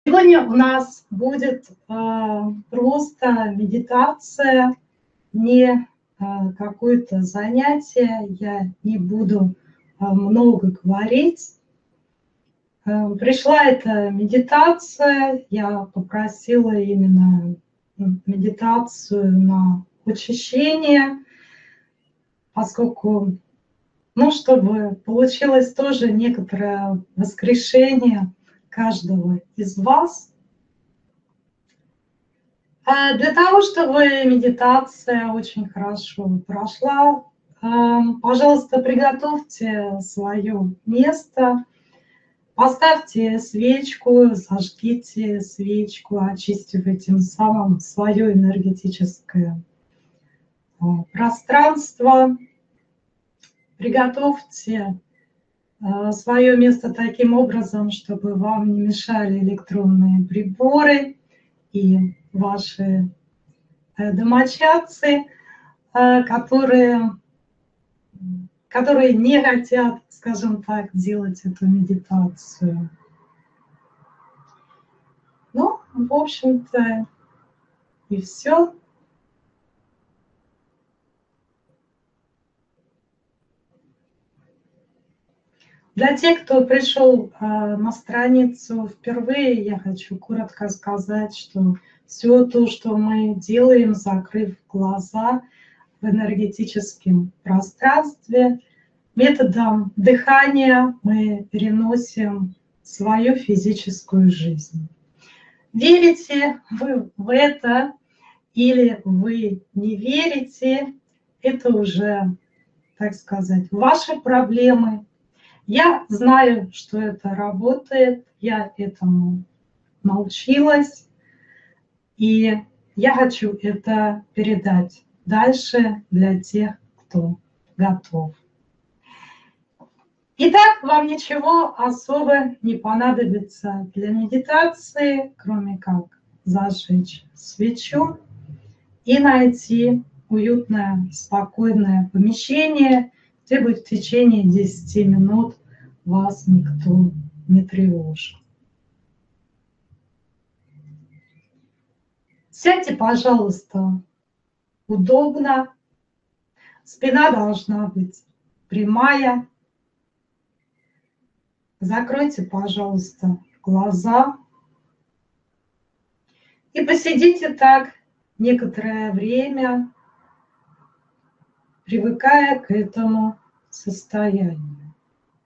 Сегодня у нас будет просто медитация, не какое-то занятие. Я не буду много говорить. Пришла эта медитация, я попросила именно медитацию на очищение, поскольку, чтобы получилось тоже некоторое воскрешение каждого из вас. Для того, чтобы медитация очень хорошо прошла, пожалуйста, приготовьте свое место, поставьте свечку, зажгите свечку, очистив этим самым свое энергетическое пространство. Приготовьте свое место таким образом, чтобы вам не мешали электронные приборы и ваши домочадцы, которые не хотят, скажем так, делать эту медитацию. В общем-то, и все. Для тех, кто пришел на страницу впервые, я хочу коротко сказать, что все то, что мы делаем, закрыв глаза в энергетическом пространстве, методом дыхания мы переносим свою физическую жизнь. Верите вы в это или вы не верите, это уже, так сказать, ваши проблемы. Я знаю, что это работает, я этому научилась, и я хочу это передать дальше для тех, кто готов. Итак, вам ничего особо не понадобится для медитации, кроме как зажечь свечу и найти уютное, спокойное помещение, где будет в течение 10 минут вас никто не тревожит. Сядьте, пожалуйста, удобно. Спина должна быть прямая. Закройте, пожалуйста, глаза и посидите так некоторое время, привыкая к этому состоянию.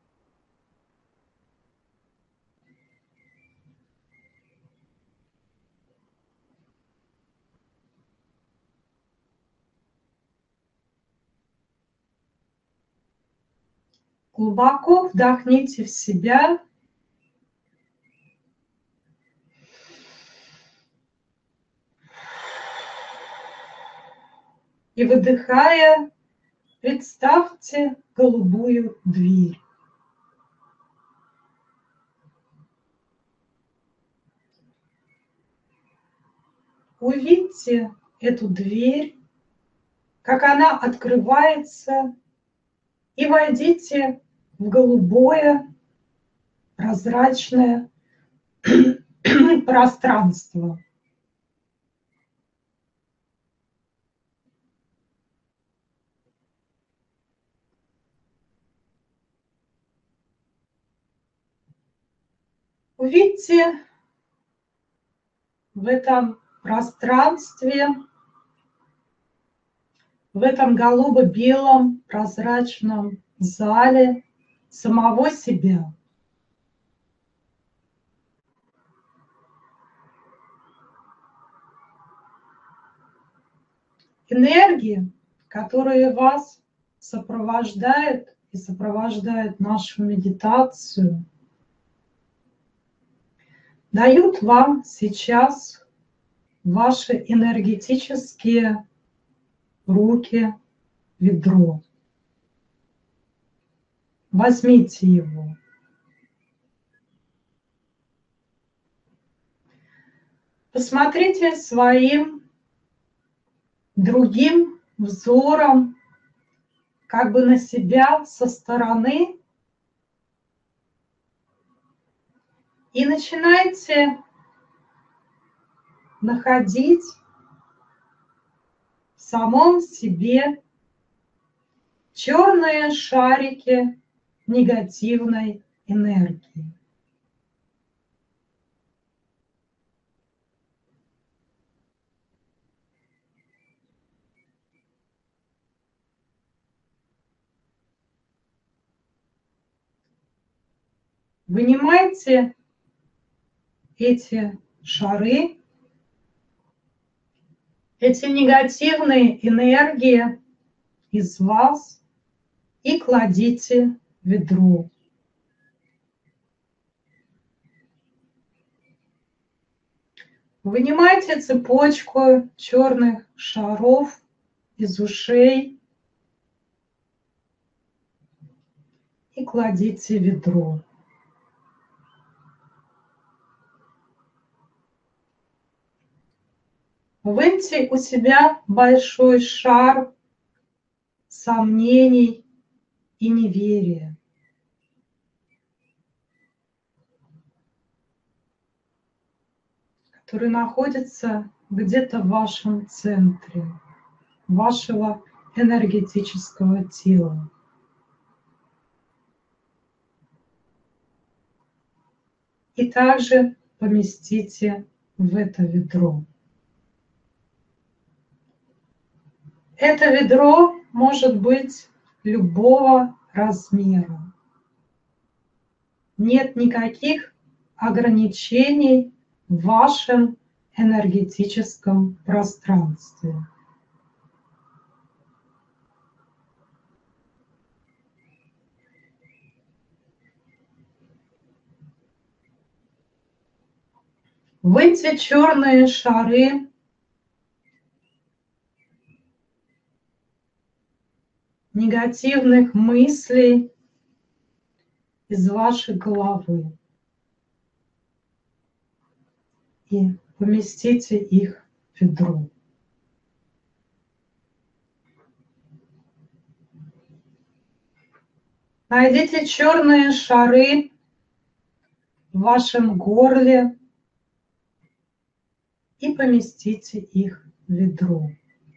Глубоко вдохните в себя. И выдыхая, представьте голубую дверь. Увидьте эту дверь, как она открывается, и войдите в голубое, прозрачное пространство. Увидьте в этом пространстве, в этом голубо-белом прозрачном зале самого себя. Энергии, которые вас сопровождают и сопровождают нашу медитацию, дают вам сейчас ваши энергетические руки, ведро. Возьмите его. Посмотрите своим другим взором как бы на себя со стороны и начинайте находить в самом себе черные шарики негативной энергии. Вынимайте эти шары, эти негативные энергии из вас и кладите в ведро. Вынимайте цепочку черных шаров из ушей и кладите в ведро. Выньте у себя большой шар сомнений и неверия. Который находится где-то в вашем центре, вашего энергетического тела. И также поместите в это ведро. Это ведро может быть любого размера. Нет никаких ограничений в вашем энергетическом пространстве. Выньте черные шары негативных мыслей из вашей головы и поместите их в ведро. Найдите черные шары в вашем горле и поместите их в ведро.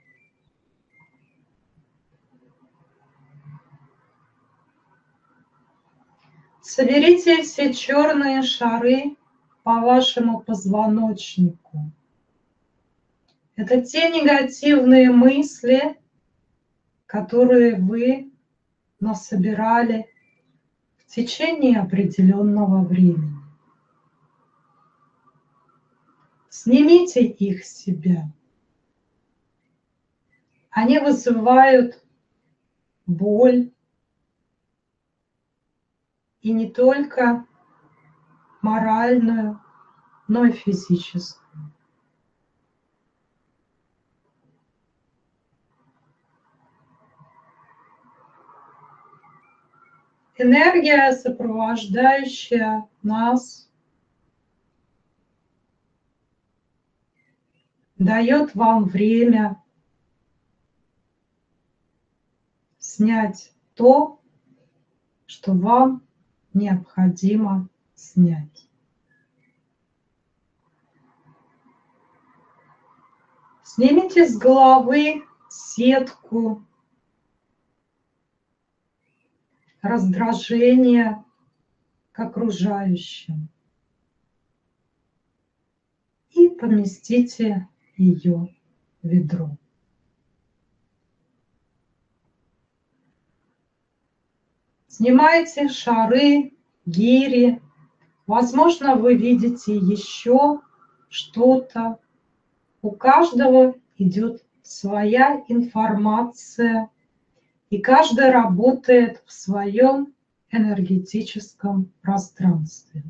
Соберите все черные шары по вашему позвоночнику. Это те негативные мысли, которые вы насобирали в течение определенного времени. Снимите их с себя. Они вызывают боль, и не только моральную, но и физическую. Энергия, сопровождающая нас, дает вам время снять то, что вам необходимо снять. Снимите с головы сетку раздражения к окружающим и поместите ее в ведро. Снимайте шары, гири. Возможно, вы видите еще что-то. У каждого идет своя информация, и каждый работает в своем энергетическом пространстве.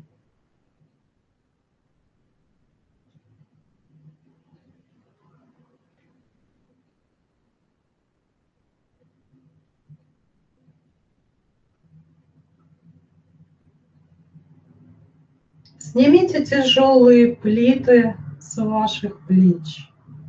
Снимите тяжелые плиты с ваших плеч.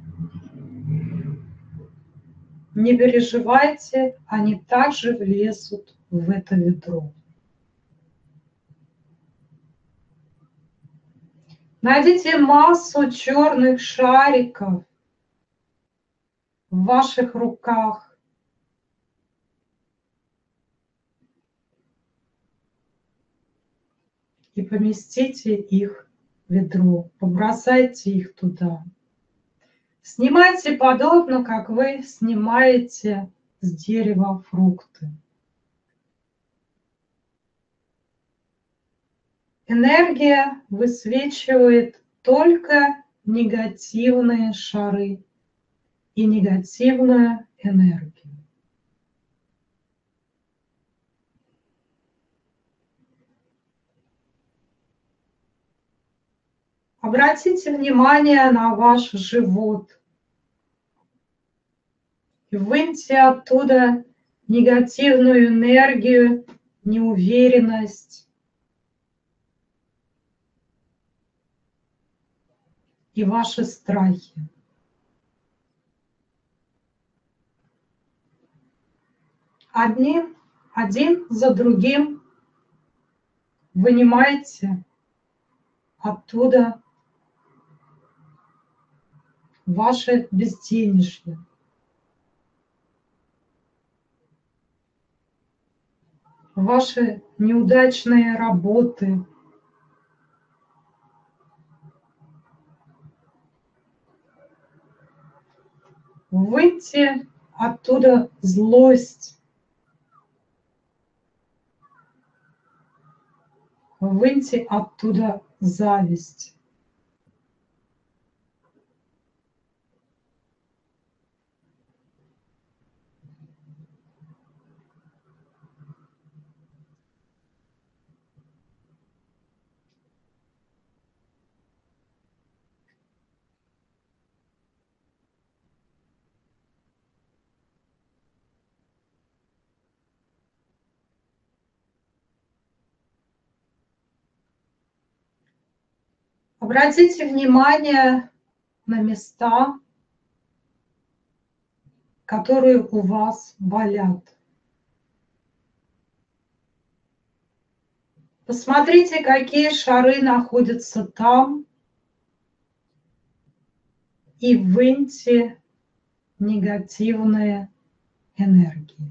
Не переживайте, они также влезут в это ведро. Найдите массу черных шариков в ваших руках. И поместите их в ведро, побросайте их туда. Снимайте подобно, как вы снимаете с дерева фрукты. Энергия высвечивает только негативные шары и негативную энергию. Обратите внимание на ваш живот и выньте оттуда негативную энергию, неуверенность и ваши страхи. Один за другим вынимайте оттуда ваше безденежье. Ваши неудачные работы. Выньте оттуда злость. Выньте оттуда зависть. Обратите внимание на места, которые у вас болят. Посмотрите, какие шары находятся там, и выньте негативные энергии.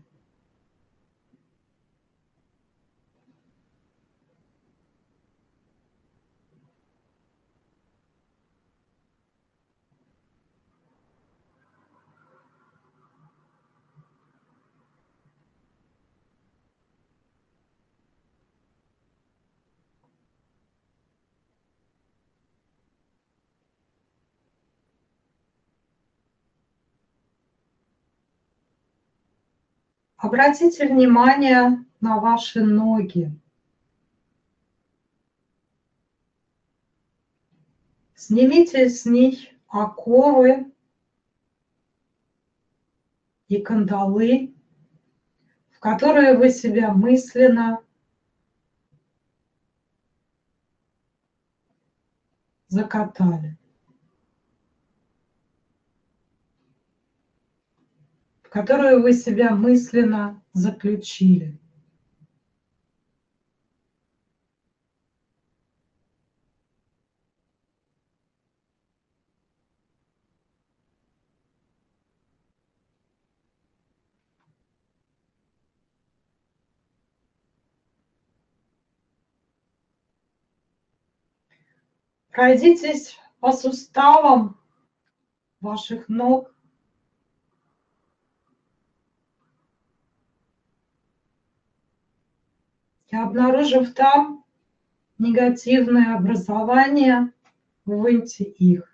Обратите внимание на ваши ноги. Снимите с них оковы и кандалы, в которые вы себя мысленно закатали, в которые вы себя мысленно заключили. Пройдитесь по суставам ваших ног. И обнаружив там негативные образования, выньте их.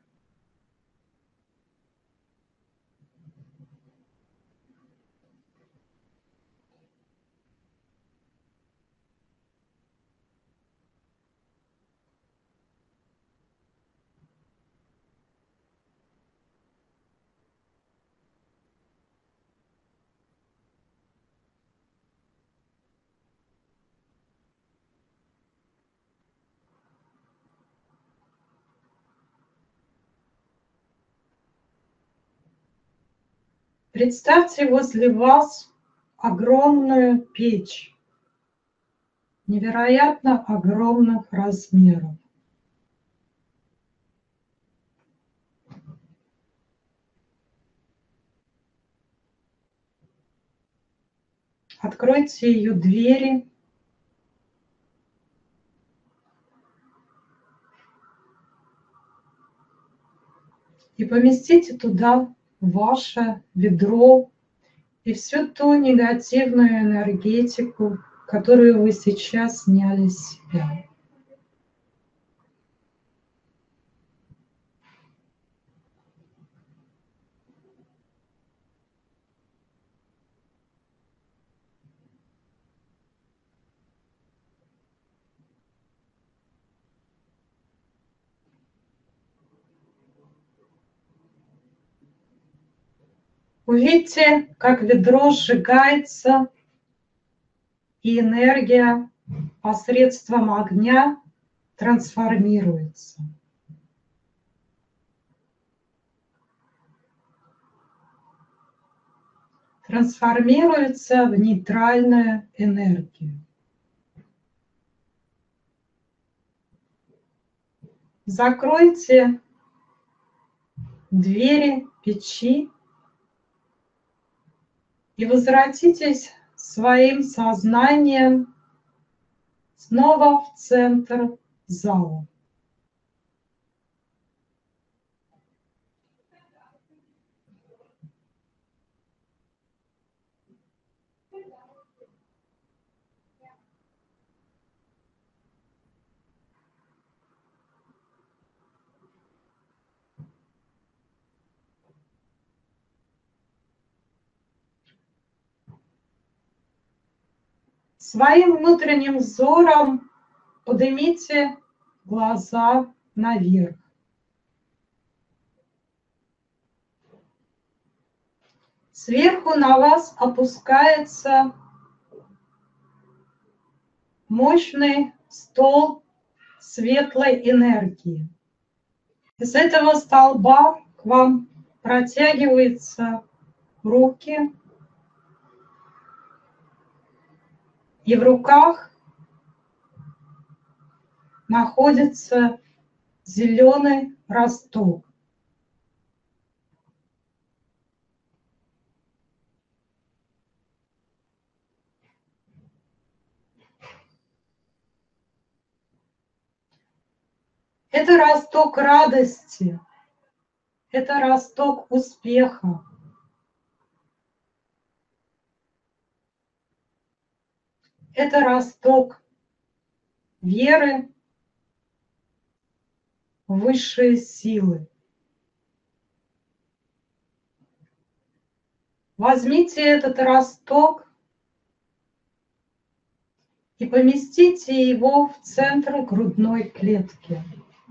Представьте возле вас огромную печь, невероятно огромных размеров. Откройте ее двери. И поместите туда ваше ведро и всю ту негативную энергетику, которую вы сейчас сняли с себя. Увидьте, как ведро сжигается, и энергия посредством огня трансформируется. Трансформируется в нейтральную энергию. Закройте двери печи и возвратитесь своим сознанием снова в центр зала. Своим внутренним взором поднимите глаза наверх. Сверху на вас опускается мощный стол светлой энергии. Из этого столба к вам протягиваются руки, и в руках находится зеленый росток. Это росток радости, это росток успеха. Это росток веры в высшие силы. Возьмите этот росток и поместите его в центр грудной клетки.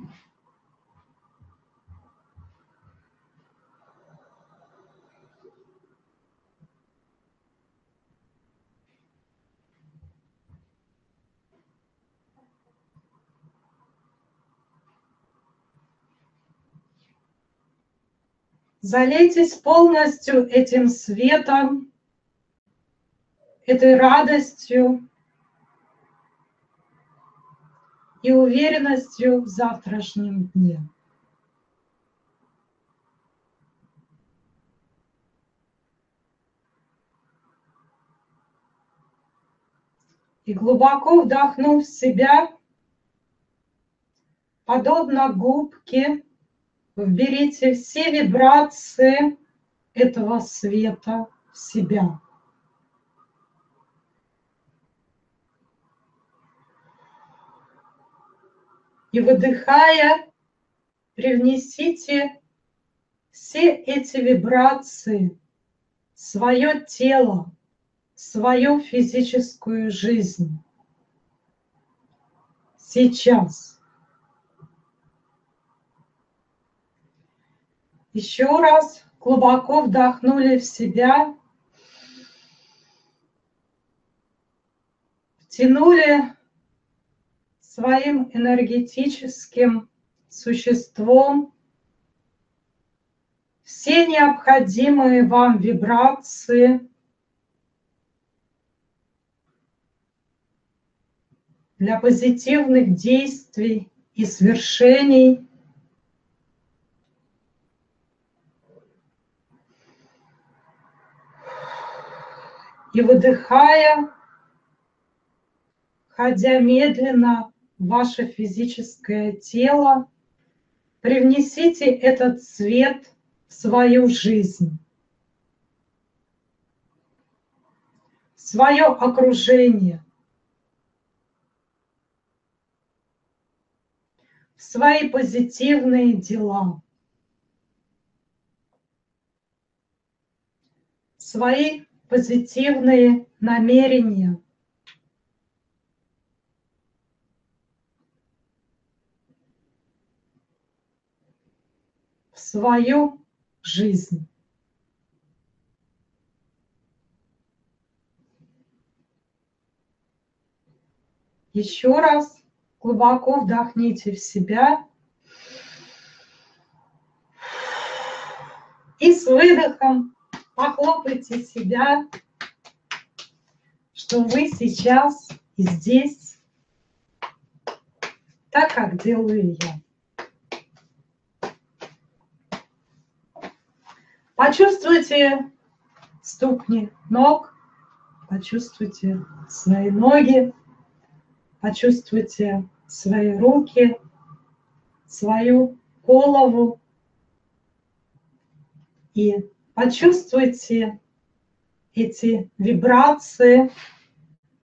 Залейтесь полностью этим светом, этой радостью и уверенностью в завтрашнем дне. И глубоко вдохнув в себя, подобно губке, вберите все вибрации этого света в себя. И выдыхая, привнесите все эти вибрации в свое тело, в свою физическую жизнь. Сейчас. Еще раз глубоко вдохнули в себя, втянули своим энергетическим существом все необходимые вам вибрации для позитивных действий и свершений. И выдыхая, ходя медленно в ваше физическое тело, привнесите этот свет в свою жизнь, в свое окружение, в свои позитивные дела, в свои позитивные намерения. В свою жизнь. Еще раз глубоко вдохните в себя и с выдохом похлопайте себя, что вы сейчас и здесь, так, как делаю я. Почувствуйте ступни ног, почувствуйте свои ноги, почувствуйте свои руки, свою голову и почувствуйте эти вибрации